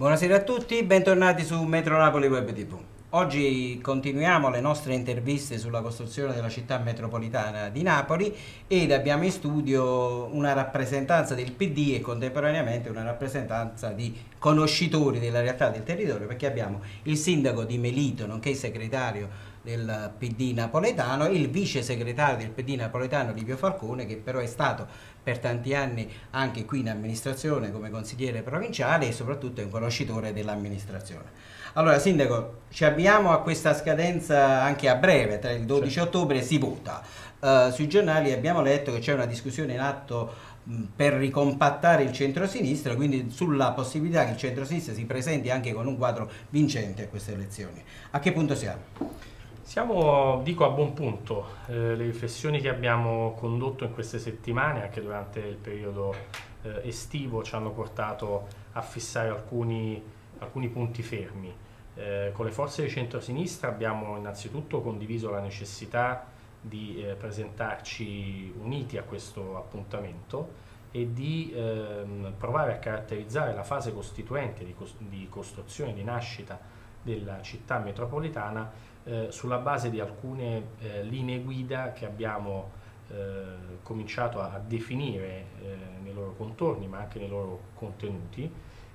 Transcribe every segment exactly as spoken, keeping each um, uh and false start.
Buonasera a tutti, bentornati su Metro Napoli Web T V. Oggi continuiamo le nostre interviste sulla costruzione della città metropolitana di Napoli ed abbiamo in studio una rappresentanza del P D e contemporaneamente una rappresentanza di conoscitori della realtà del territorio, perché abbiamo il sindaco di Melito, nonché il segretario del P D napoletano, e il vice segretario del P D napoletano Livio Falcone, che però è stato per tanti anni anche qui in amministrazione come consigliere provinciale e soprattutto è un conoscitore dell'amministrazione. Allora, sindaco, ci abbiamo a questa scadenza anche a breve, tra il dodici ottobre si vota. Uh, sui giornali abbiamo letto che c'è una discussione in atto mh, per ricompattare il centro-sinistra, quindi sulla possibilità che il centro-sinistra si presenti anche con un quadro vincente a queste elezioni. A che punto siamo? Siamo, dico, a buon punto. Eh, le riflessioni che abbiamo condotto in queste settimane, anche durante il periodo eh, estivo, ci hanno portato a fissare alcuni, alcuni punti fermi. Eh, con le forze di centrosinistra abbiamo innanzitutto condiviso la necessità di eh, presentarci uniti a questo appuntamento e di ehm, provare a caratterizzare la fase costituente di, cos- di costruzione, di nascita della città metropolitana Eh, sulla base di alcune eh, linee guida che abbiamo eh, cominciato a, a definire eh, nei loro contorni ma anche nei loro contenuti,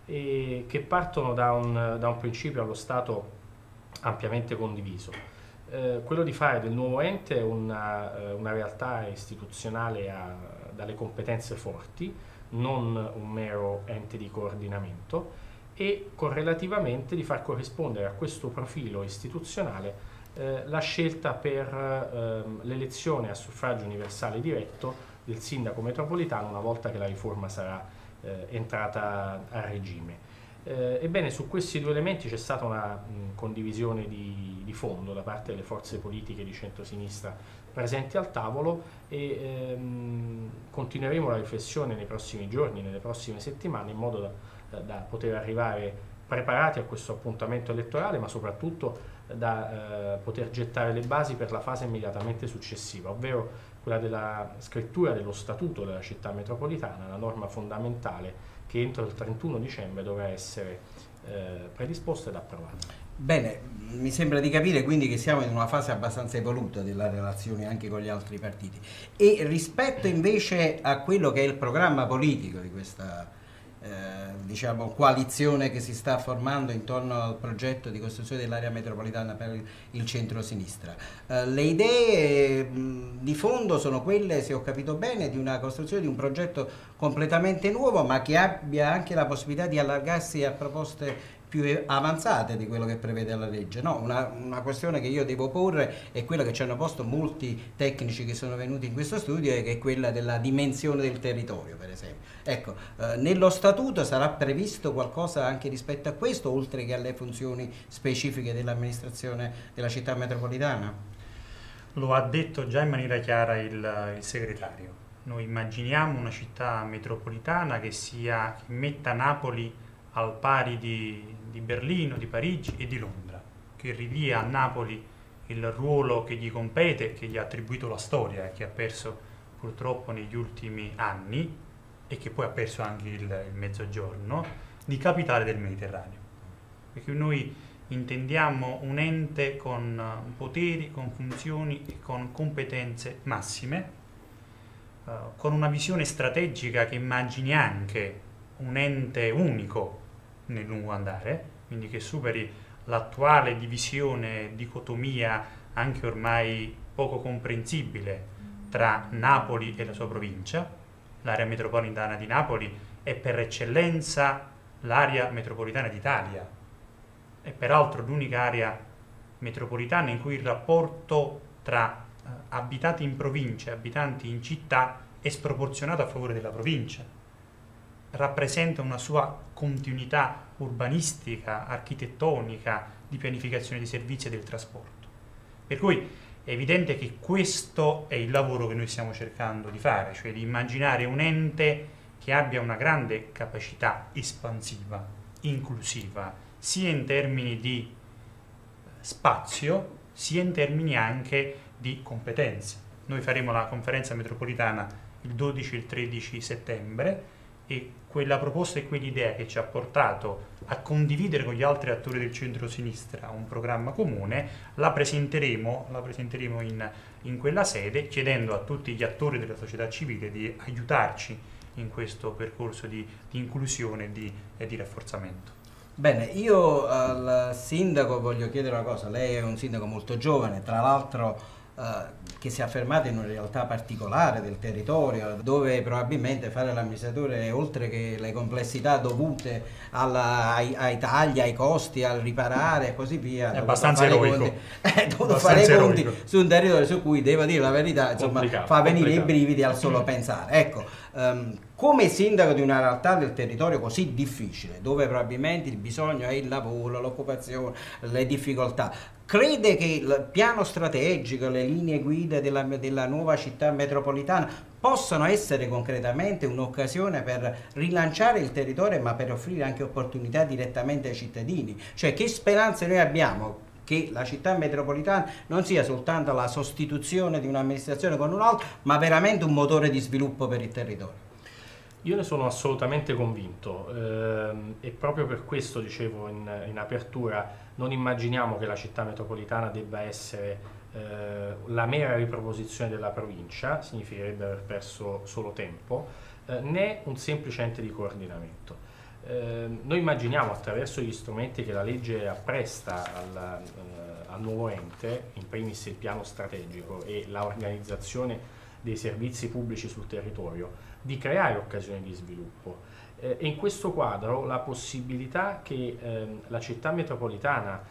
e che partono da un, da un principio allo Stato ampiamente condiviso. Eh, quello di fare del nuovo ente una, eh, una realtà istituzionale a, dalle competenze forti, non un mero ente di coordinamento, e correlativamente di far corrispondere a questo profilo istituzionale eh, la scelta per ehm, l'elezione a suffragio universale diretto del sindaco metropolitano una volta che la riforma sarà eh, entrata a regime. Eh, ebbene, su questi due elementi c'è stata una mh, condivisione di, di fondo da parte delle forze politiche di centrosinistra presenti al tavolo e ehm, continueremo la riflessione nei prossimi giorni, nelle prossime settimane, in modo da Da, da poter arrivare preparati a questo appuntamento elettorale, ma soprattutto da eh, poter gettare le basi per la fase immediatamente successiva, ovvero quella della scrittura dello statuto della città metropolitana, la norma fondamentale che entro il trentuno dicembre dovrà essere eh, predisposta ed approvata. Bene, mi sembra di capire quindi che siamo in una fase abbastanza evoluta della relazione anche con gli altri partiti. E rispetto invece a quello che è il programma politico di questa Eh, diciamo coalizione che si sta formando intorno al progetto di costruzione dell'area metropolitana per il, il centro-sinistra, eh, le idee mh, di fondo sono quelle, se ho capito bene, di una costruzione di un progetto completamente nuovo, ma che abbia anche la possibilità di allargarsi a proposte più avanzate di quello che prevede la legge. No, una, una questione che io devo porre è quella che ci hanno posto molti tecnici che sono venuti in questo studio, e che è quella della dimensione del territorio, per esempio. Ecco, eh, nello statuto sarà previsto qualcosa anche rispetto a questo, oltre che alle funzioni specifiche dell'amministrazione della città metropolitana? Lo ha detto già in maniera chiara il, il segretario. Noi immaginiamo una città metropolitana che sia, che metta Napoli al pari di, di Berlino, di Parigi e di Londra, che ridia a Napoli il ruolo che gli compete, che gli ha attribuito la storia e che ha perso purtroppo negli ultimi anni, e che poi ha perso anche il, il Mezzogiorno, di capitale del Mediterraneo. Perché noi intendiamo un ente con poteri, con funzioni e con competenze massime, uh, con una visione strategica che immagini anche un ente unico nel lungo andare, quindi che superi l'attuale divisione, dicotomia anche ormai poco comprensibile tra Napoli e la sua provincia. L'area metropolitana di Napoli è per eccellenza l'area metropolitana d'Italia, è peraltro l'unica area metropolitana in cui il rapporto tra eh, abitanti in provincia e abitanti in città è sproporzionato a favore della provincia. Rappresenta una sua continuità urbanistica, architettonica, di pianificazione dei servizi e del trasporto. Per cui è evidente che questo è il lavoro che noi stiamo cercando di fare, cioè di immaginare un ente che abbia una grande capacità espansiva, inclusiva, sia in termini di spazio, sia in termini anche di competenze. Noi faremo la conferenza metropolitana il dodici e il tredici settembre, e quella proposta e quell'idea che ci ha portato a condividere con gli altri attori del centro-sinistra un programma comune, la presenteremo, la presenteremo in, in quella sede, chiedendo a tutti gli attori della società civile di aiutarci in questo percorso di, di inclusione e di, e di rafforzamento. Bene, io al sindaco voglio chiedere una cosa. Lei è un sindaco molto giovane, tra l'altro Uh, che si è affermato in una realtà particolare del territorio, dove probabilmente fare l'amministratore, oltre che le complessità dovute alla, ai, ai tagli, ai costi, al riparare e così via, è abbastanza eroico. È dovuto fare i conti su un territorio su cui, devo dire la verità, insomma, fa venire complicato. I brividi al solo pensare. Ecco, um, come sindaco di una realtà del territorio così difficile, dove probabilmente il bisogno è il lavoro, l'occupazione, le difficoltà, crede che il piano strategico, le linee guida della, della nuova città metropolitana possano essere concretamente un'occasione per rilanciare il territorio, ma per offrire anche opportunità direttamente ai cittadini? Cioè, che speranze noi abbiamo che la città metropolitana non sia soltanto la sostituzione di un'amministrazione con un'altra, ma veramente un motore di sviluppo per il territorio? Io ne sono assolutamente convinto ehm, e proprio per questo dicevo in, in apertura, non immaginiamo che la città metropolitana debba essere eh, la mera riproposizione della provincia, significherebbe aver perso solo tempo, eh, né un semplice ente di coordinamento. Eh, noi immaginiamo, attraverso gli strumenti che la legge appresta al, eh, al nuovo ente, in primis il piano strategico e l'organizzazione dei servizi pubblici sul territorio, di creare occasioni di sviluppo. Eh, e in questo quadro la possibilità che ehm, la città metropolitana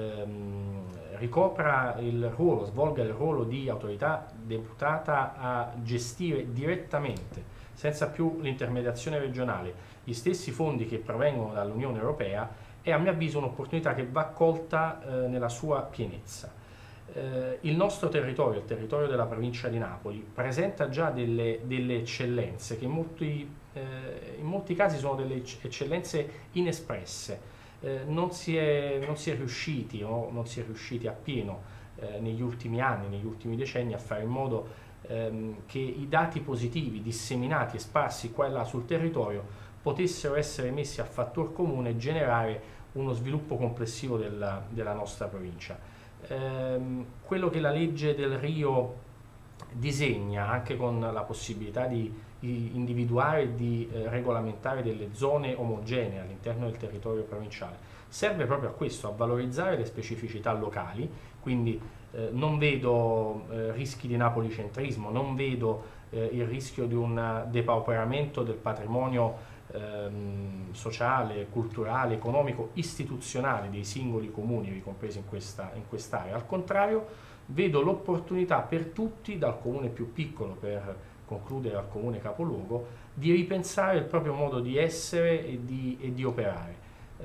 ehm, ricopra il ruolo, svolga il ruolo di autorità deputata a gestire direttamente, senza più l'intermediazione regionale, gli stessi fondi che provengono dall'Unione Europea, è a mio avviso un'opportunità che va colta eh, nella sua pienezza. Eh, il nostro territorio, il territorio della provincia di Napoli, presenta già delle, delle eccellenze che in molti, eh, in molti casi sono delle eccellenze inespresse. Eh, non, si è, non si è riusciti o non si è riusciti appieno eh, negli ultimi anni, negli ultimi decenni a fare in modo ehm, che i dati positivi disseminati e sparsi qua e là sul territorio potessero essere messi a fattor comune e generare uno sviluppo complessivo della, della nostra provincia. Ehm, quello che la legge del Rio disegna, anche con la possibilità di, di individuare e di eh, regolamentare delle zone omogenee all'interno del territorio provinciale, serve proprio a questo, a valorizzare le specificità locali, quindi eh, non vedo eh, rischi di napolicentrismo, non vedo eh, il rischio di un depauperamento del patrimonio Ehm, sociale, culturale, economico, istituzionale dei singoli comuni ricompresi in questa in quest'area. Al contrario, vedo l'opportunità per tutti, dal comune più piccolo per concludere al comune capoluogo, di ripensare il proprio modo di essere e di, e di operare.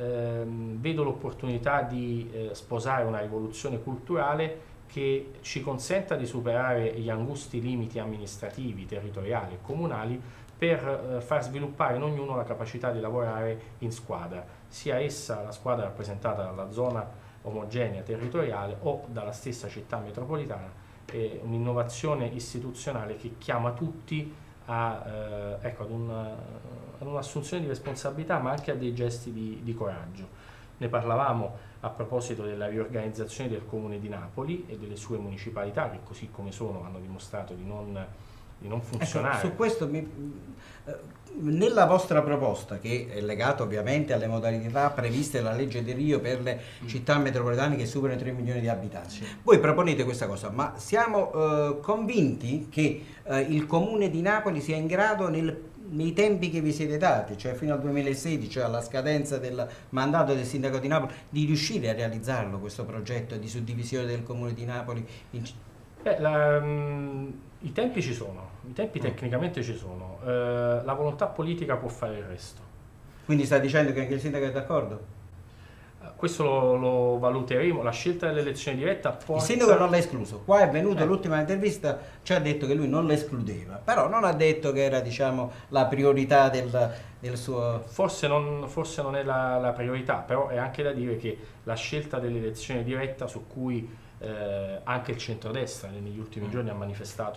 Ehm, vedo l'opportunità di eh, sposare una rivoluzione culturale che ci consenta di superare gli angusti limiti amministrativi, territoriali e comunali, per eh, far sviluppare in ognuno la capacità di lavorare in squadra, sia essa la squadra rappresentata dalla zona omogenea territoriale o dalla stessa città metropolitana, eh, un'innovazione istituzionale che chiama tutti a, eh, ecco, ad, una, ad un'assunzione di responsabilità, ma anche a dei gesti di, di coraggio. Ne parlavamo a proposito della riorganizzazione del Comune di Napoli e delle sue municipalità, che così come sono hanno dimostrato di non di non funzionare. Ecco, su questo mi, eh, nella vostra proposta, che è legata ovviamente alle modalità previste dalla legge di Rio per le mm. città metropolitane che superano i tre milioni di abitanti, sì. Voi proponete questa cosa, ma siamo eh, convinti che eh, il Comune di Napoli sia in grado nel, nei tempi che vi siete dati, cioè fino al duemilasedici, cioè alla scadenza del mandato del sindaco di Napoli, di riuscire a realizzarlo questo progetto di suddivisione del Comune di Napoli in città? Beh, la, um, i tempi ci sono, i tempi tecnicamente ci sono, uh, la volontà politica può fare il resto. Quindi sta dicendo che anche il sindaco è d'accordo? Uh, questo lo, lo valuteremo, la scelta dell'elezione diretta porta... Il sindaco non l'ha escluso, qua è venuto eh. l'ultima intervista, ci ha detto che lui non l'escludeva, però non ha detto che era, diciamo, la priorità del, del suo... Forse non, forse non è la, la priorità, però è anche da dire che la scelta dell'elezione diretta, su cui Eh, anche il centrodestra negli ultimi giorni ha manifestato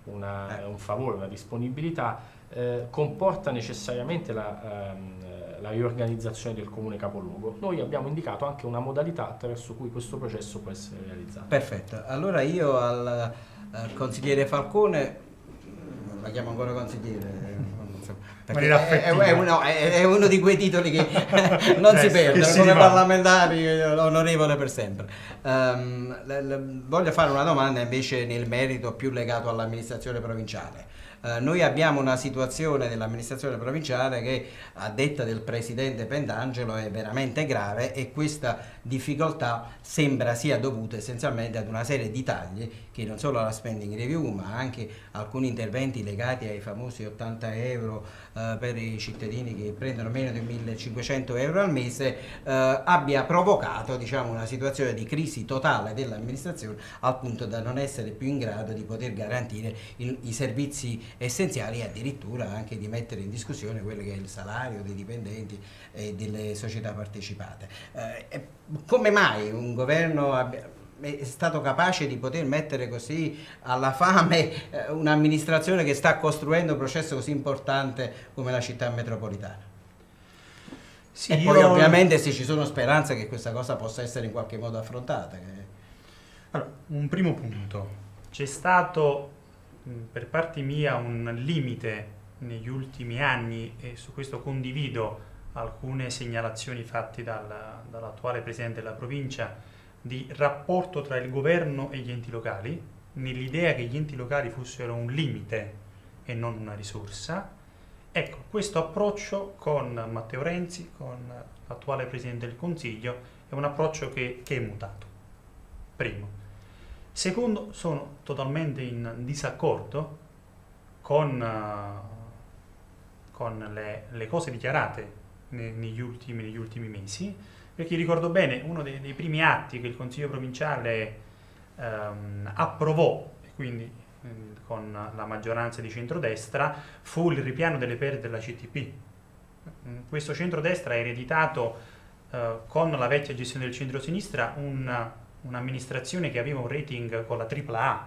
una, un favore, una disponibilità, eh, comporta necessariamente la, ehm, la riorganizzazione del comune capoluogo. Noi abbiamo indicato anche una modalità attraverso cui questo processo può essere realizzato. Perfetto, allora io al, al consigliere Falcone, la chiamo ancora consigliere, perché è, è, uno, è uno di quei titoli che non si perdono come si parlamentari, onorevole per sempre. Um, le, le, voglio fare una domanda invece nel merito più legato all'amministrazione provinciale. Uh, noi abbiamo una situazione dell'amministrazione provinciale che, a detta del presidente Pentangelo, è veramente grave, e questa difficoltà sembra sia dovuta essenzialmente ad una serie di tagli che non solo alla spending review, ma anche alcuni interventi legati ai famosi ottanta euro uh, per i cittadini che prendono meno di millecinquecento euro al mese, uh, abbia provocato, diciamo, una situazione di crisi totale dell'amministrazione, al punto da non essere più in grado di poter garantire il, i servizi essenziali, e addirittura anche di mettere in discussione quello che è il salario dei dipendenti e delle società partecipate. Eh, come mai un governo abbia, è stato capace di poter mettere così alla fame eh, un'amministrazione che sta costruendo un processo così importante come la città metropolitana? Sì, e poi io... ovviamente se ci sono speranze che questa cosa possa essere in qualche modo affrontata. Allora, un primo punto: c'è stato per parte mia un limite negli ultimi anni, e su questo condivido alcune segnalazioni fatte dal, dall'attuale presidente della provincia, di rapporto tra il governo e gli enti locali, nell'idea che gli enti locali fossero un limite e non una risorsa. Ecco, questo approccio con Matteo Renzi, con l'attuale presidente del Consiglio, è un approccio che, che è mutato. Primo. Secondo, sono totalmente in disaccordo con, uh, con le, le cose dichiarate ne, negli, ultimi, negli ultimi mesi, perché ricordo bene uno dei, dei primi atti che il Consiglio provinciale um, approvò, quindi um, con la maggioranza di centrodestra, fu il ripiano delle perdite della C T P. Questo centrodestra ha ereditato uh, con la vecchia gestione del centro-sinistra un un'amministrazione che aveva un rating con la tripla A.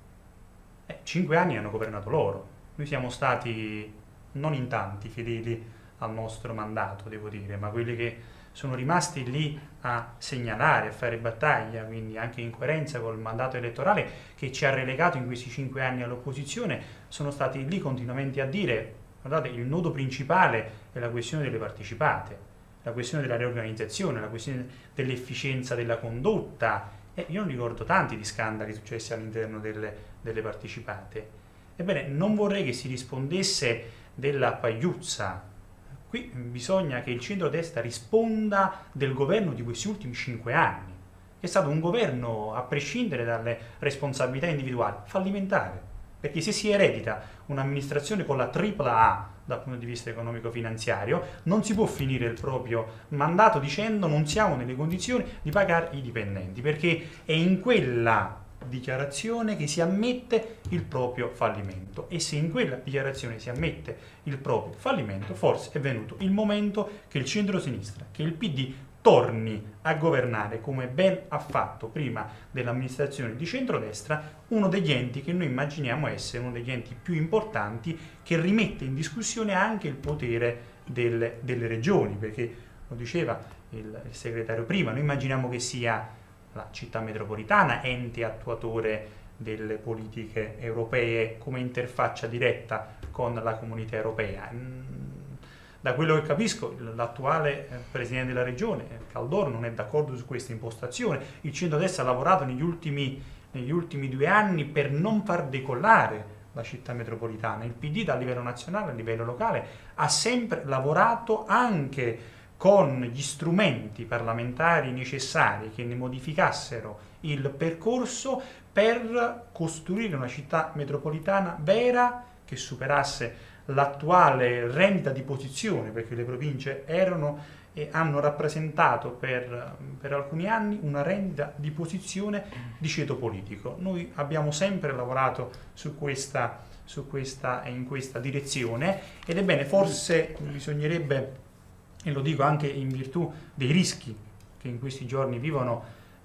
Eh, cinque anni hanno governato loro. Noi siamo stati non in tanti fedeli al nostro mandato, devo dire, ma quelli che sono rimasti lì a segnalare, a fare battaglia, quindi anche in coerenza col mandato elettorale che ci ha relegato in questi cinque anni all'opposizione, sono stati lì continuamente a dire: guardate, il nodo principale è la questione delle partecipate, la questione della riorganizzazione, la questione dell'efficienza della condotta. E io non ricordo tanti di scandali successi all'interno delle, delle partecipate. Ebbene, non vorrei che si rispondesse della pagliuzza. Qui bisogna che il centrodestra risponda del governo di questi ultimi cinque anni, che è stato un governo, a prescindere dalle responsabilità individuali, fallimentare. Perché se si eredita un'amministrazione con la tripla A dal punto di vista economico-finanziario, non si può finire il proprio mandato dicendo non siamo nelle condizioni di pagare i dipendenti, perché è in quella dichiarazione che si ammette il proprio fallimento. E se in quella dichiarazione si ammette il proprio fallimento, forse è venuto il momento che il centro-sinistra, che il P D torni a governare, come ben ha fatto prima dell'amministrazione di centrodestra, uno degli enti che noi immaginiamo essere uno degli enti più importanti, che rimette in discussione anche il potere delle, delle regioni, perché lo diceva il, il segretario prima, noi immaginiamo che sia la città metropolitana ente attuatore delle politiche europee come interfaccia diretta con la comunità europea. Da quello che capisco, l'attuale presidente della regione, Caldoro, non è d'accordo su questa impostazione. Il centrodestra ha lavorato negli ultimi, negli ultimi due anni per non far decollare la città metropolitana. Il P D, da livello nazionale, a livello locale, ha sempre lavorato anche con gli strumenti parlamentari necessari che ne modificassero il percorso per costruire una città metropolitana vera, che superasse l'attuale rendita di posizione, perché le province erano e hanno rappresentato per, per alcuni anni una rendita di posizione di ceto politico. Noi abbiamo sempre lavorato su questa, su questa e in questa direzione, ed ebbene forse bisognerebbe, e lo dico anche in virtù dei rischi che in questi giorni vivono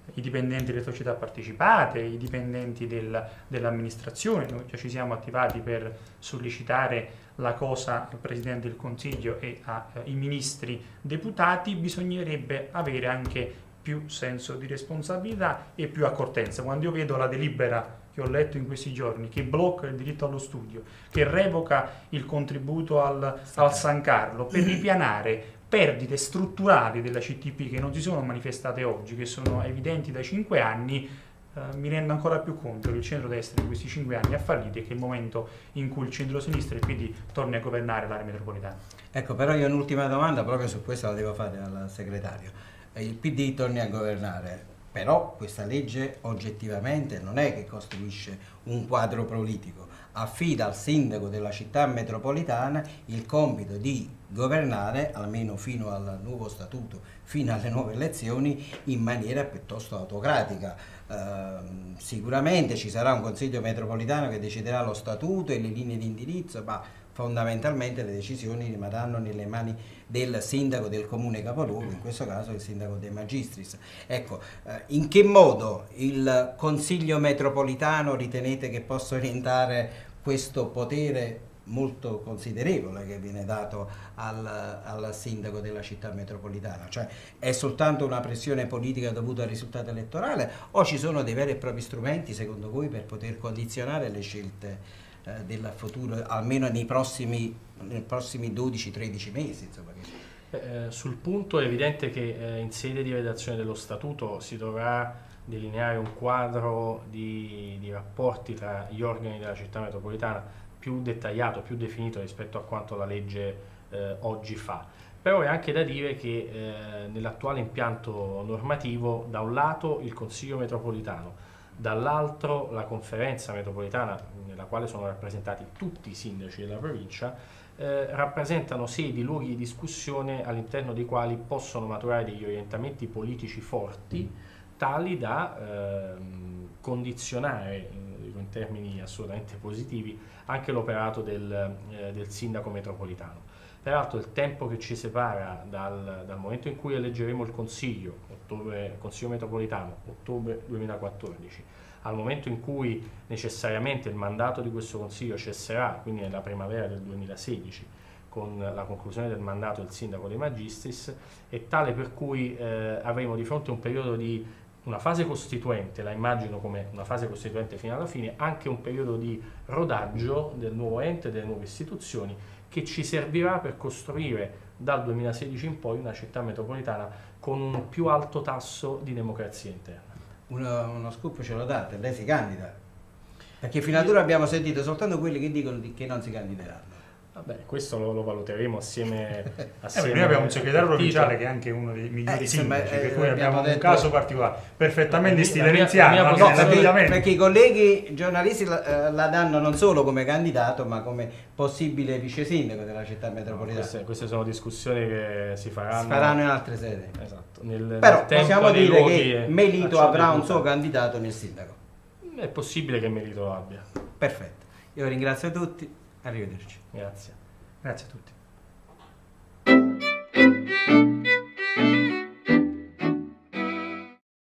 i dipendenti delle società partecipate, i dipendenti del, dell'amministrazione. Noi già ci siamo attivati per sollecitare la cosa al Presidente del Consiglio e ai ministri deputati. Bisognerebbe avere anche più senso di responsabilità e più accortenza. Quando io vedo la delibera che ho letto in questi giorni, che blocca il diritto allo studio, che revoca il contributo al, al San Carlo per ripianare perdite strutturali della C T P che non si sono manifestate oggi, che sono evidenti da cinque anni, eh, mi rendo ancora più conto che il centrodestra in questi cinque anni ha fallito e che è il momento in cui il centro-sinistra e il P D torni a governare l'area metropolitana. Ecco, però io un'ultima domanda, proprio su questo la devo fare al segretario. Il P D torni a governare, però questa legge oggettivamente non è che costruisce un quadro politico, affida al sindaco della città metropolitana il compito di governare, almeno fino al nuovo statuto, fino alle nuove elezioni, in maniera piuttosto autocratica. Eh, sicuramente ci sarà un consiglio metropolitano che deciderà lo statuto e le linee di indirizzo, ma fondamentalmente le decisioni rimarranno nelle mani del sindaco del comune capoluogo, in questo caso il sindaco De Magistris. Ecco, eh, in che modo il consiglio metropolitano ritenete che possa orientare questo potere molto considerevole che viene dato al, al sindaco della città metropolitana? Cioè, è soltanto una pressione politica dovuta al risultato elettorale o ci sono dei veri e propri strumenti secondo voi per poter condizionare le scelte eh, del futuro, almeno nei prossimi, nei prossimi dodici tredici mesi? Insomma, che... eh, sul punto è evidente che eh, in sede di redazione dello statuto si dovrà delineare un quadro di, di rapporti tra gli organi della città metropolitana più dettagliato, più definito rispetto a quanto la legge eh, oggi fa. Però è anche da dire che eh, nell'attuale impianto normativo, da un lato il Consiglio metropolitano, dall'altro la conferenza metropolitana, nella quale sono rappresentati tutti i sindaci della provincia, eh, rappresentano sedi, luoghi di discussione all'interno dei quali possono maturare degli orientamenti politici forti, tali da ehm, condizionare in termini assolutamente positivi anche l'operato del, eh, del sindaco metropolitano. Peraltro il tempo che ci separa dal, dal momento in cui eleggeremo il consiglio, ottobre, consiglio metropolitano, ottobre duemilaquattordici, al momento in cui necessariamente il mandato di questo consiglio cesserà, quindi nella primavera del duemilasedici, con la conclusione del mandato del sindaco De Magistris, è tale per cui eh, avremo di fronte un periodo di una fase costituente, la immagino come una fase costituente fino alla fine, anche un periodo di rodaggio del nuovo ente, delle nuove istituzioni, che ci servirà per costruire dal duemilasedici in poi una città metropolitana con un più alto tasso di democrazia interna. Uno, uno scoop ce lo date, lei si candida? Perché fino ad ora abbiamo sentito soltanto quelli che dicono che non si candideranno. Vabbè, questo lo, lo valuteremo assieme, assieme eh, noi abbiamo un segretario provinciale che è anche uno dei migliori eh, sindaci, eh, per cui abbiamo detto... un caso particolare, perfettamente eh, stile mia, renziano. mia No, perché, perché i colleghi giornalisti la, la danno non solo come candidato, ma come possibile vice sindaco della città metropolitana. No, queste, queste sono discussioni che si faranno, si faranno in altre sedi. Esatto. Nel, Però nel tempo possiamo dire che Melito avrà un punto. suo candidato nel sindaco. È possibile che Melito lo abbia. Perfetto. Io ringrazio tutti. Arrivederci. Grazie. Grazie a tutti.